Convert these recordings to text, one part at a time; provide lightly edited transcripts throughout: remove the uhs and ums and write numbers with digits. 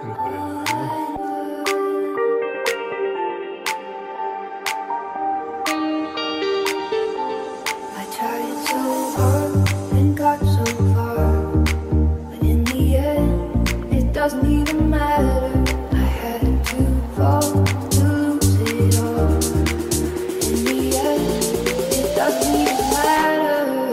Doesn't even matter. I had to fall to lose it all. In the end, it doesn't even matter.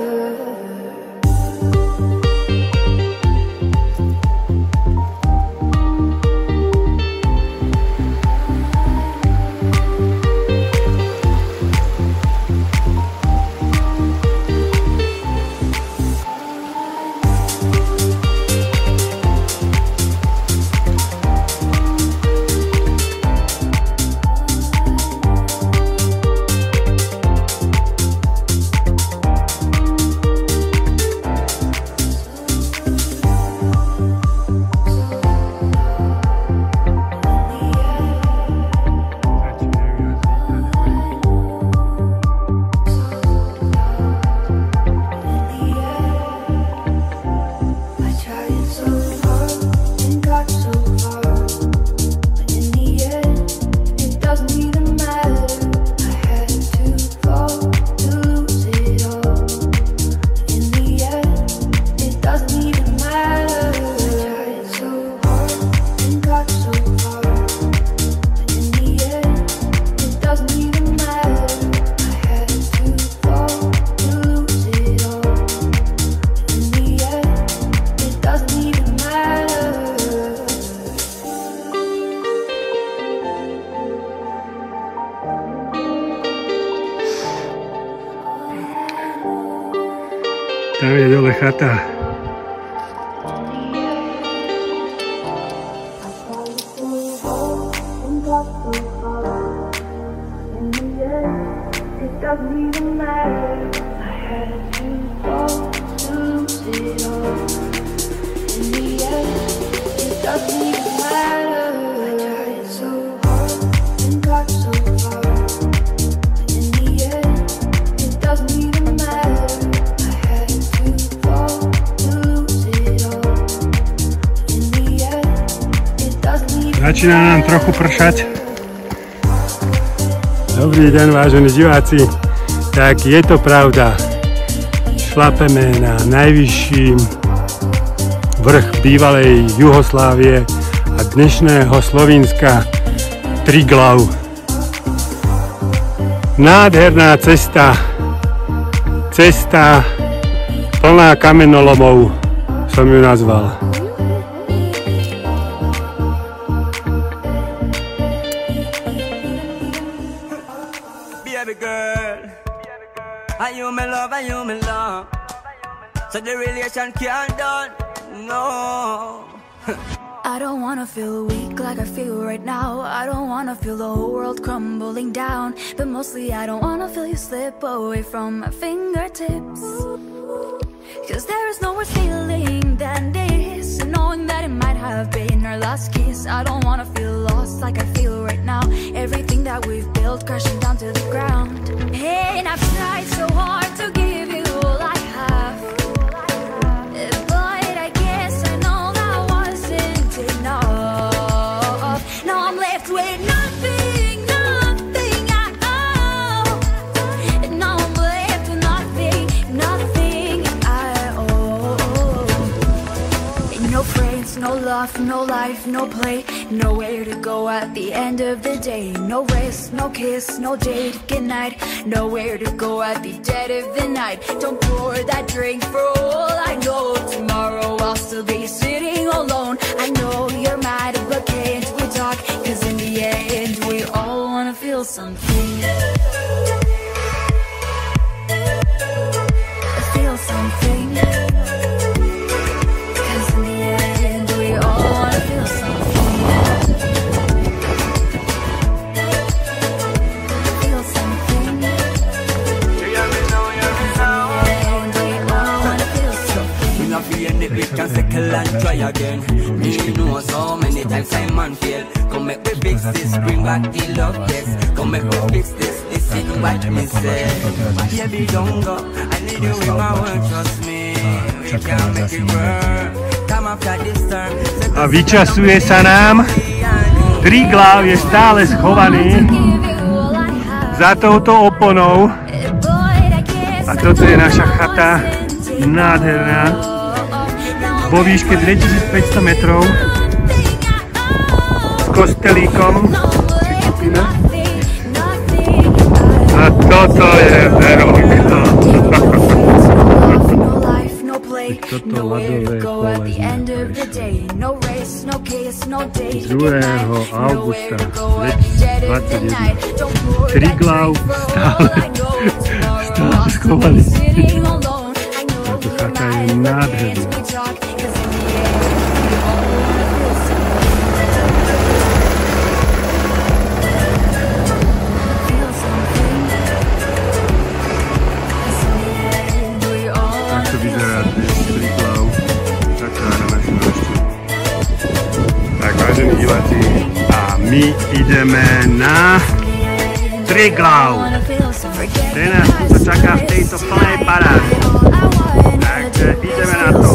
Tam je dole chata. Začína nám trochu pršať. Dobrý deň, vážení diváci. Tak je to pravda. Šlapeme na najvyšší vrch bývalej Juhoslávie a dnešného Slovinska Triglav. Nádherná cesta. Cesta plná kamenolomov som ju nazval. Baby girl, are you my love, are you my love? So the relation can't done, no. I don't wanna feel weak like I feel right now. I don't wanna feel the whole world crumbling down. But mostly I don't wanna feel you slip away from my fingertips. Cause there is no worse feeling than this, and knowing that it might have been our last kiss. I don't wanna feel lost like I feel right now. Everything that we've built crashing down to the ground. Hey, and I've tried so hard to give you all I have, but I guess I know that wasn't enough. Now I'm left with nothing, nothing at all. And now I'm left with nothing, nothing at all. And no friends, no love, no life, no play, nowhere to go at the end of the day. No rest, no kiss, no date, good night. Nowhere to go at the dead of the night. Don't pour that drink, for all I know tomorrow I'll still be sitting alone. I know you're mad, but can't we talk? Cause in the end we all wanna feel something. Feel something. Cause in the end we all wanna feel something. We can settle and try again. Me know so many times Simon fail. Come make me fix this, bring back the love, yes. Come make me fix this, listen what me say. Baby, don't go, I need you in my world, trust me. We can make it work. Come after this turn, A vyčasuje sa nám. Triglav je stále schovaný za touto oponou. A toto je naša chata, nádherná, vo výške 2500 metrov, s kostelíkom. A toto je Veronka. Toto ľadové kolezné prešlo 2. augusta 2021. Triglav stále schovaný. Táto chata je nádherná. Takto vyzerá dnes Triglav. Začína na našu návštevu. Tak, vážení diváci, a my ideme na Triglav. Kde nás tu čaká v tejto plnej paráde. Takže ideme na to.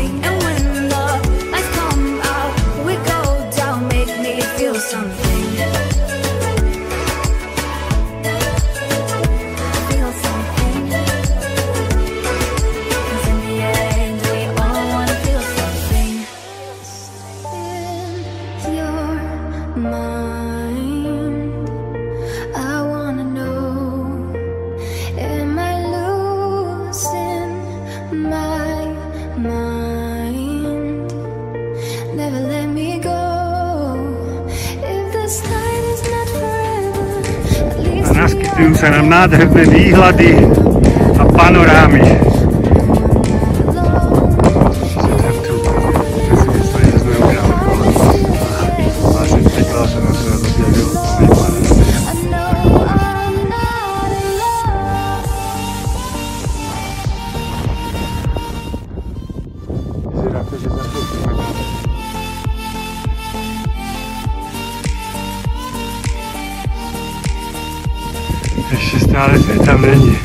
Naskytujú sa nám nádherné výhľady a panorámy. Ešte stále sme tam není.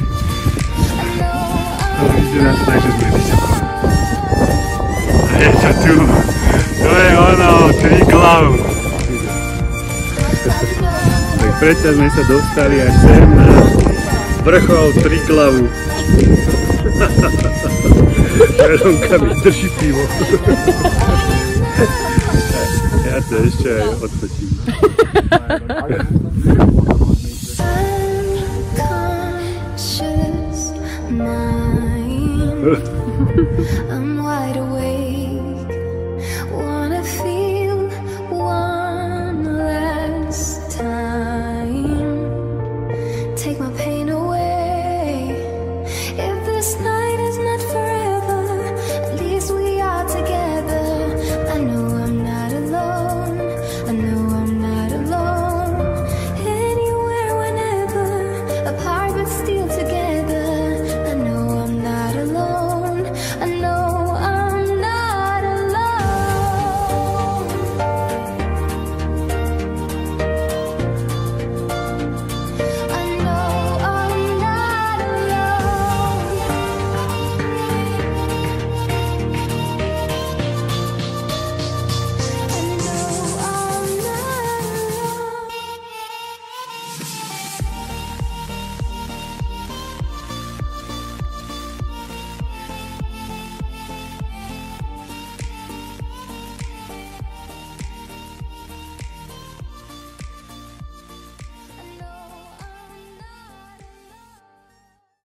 To vyzerá tak, že sme vysoko. A je to tu. To je ono, Triglav. Tak predsa sme sa dostali až sem na vrchol Triglavu. Veronka mi drží pivo. Ja to ešte aj odfočím. I'm wide awake.